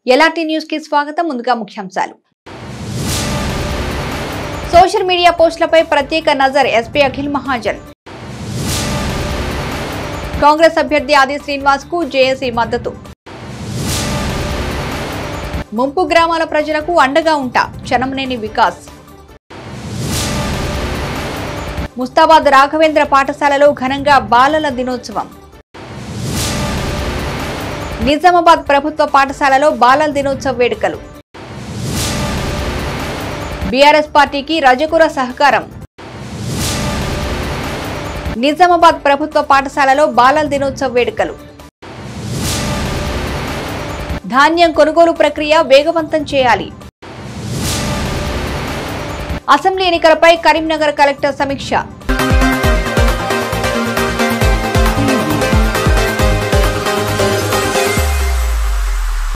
LRT news కి స్వాగతం. ముందుగా ముఖ్యాంశాలు. సోషల్ మీడియా పోస్టులపై ప్రత్యేక నజర్ ఎస్పీ అఖిల్ మహాజన్. కాంగ్రెస్ అభ్యర్థి ఆది శ్రీనివాస్ కు జేఏసీ మద్దతు. ముంపు గ్రామాల ప్రజలకు అండగా ఉంటా చనంనేని వికాస్. ముస్తాబాద్ రాఘవేంద్ర పాఠశాలలో ఘనంగా బాలల దినోత్సవం. నిజామాబాద్ ప్రభుత్వ పాఠశాలలో బాలల దినోత్సవ వేడుకలు. బీఆర్ఎస్ పార్టీకి రజకుర సహకారం. నిజామాబాద్ ప్రభుత్వ పాఠశాలలో బాలల దినోత్సవ వేడుకలు. ధాన్యం కొనుగోలు ప్రక్రియ వేగవంతం చేయాలి. అసెంబ్లీ ఎన్నికలపై కరీంనగర్ కలెక్టర్ సమీక్ష.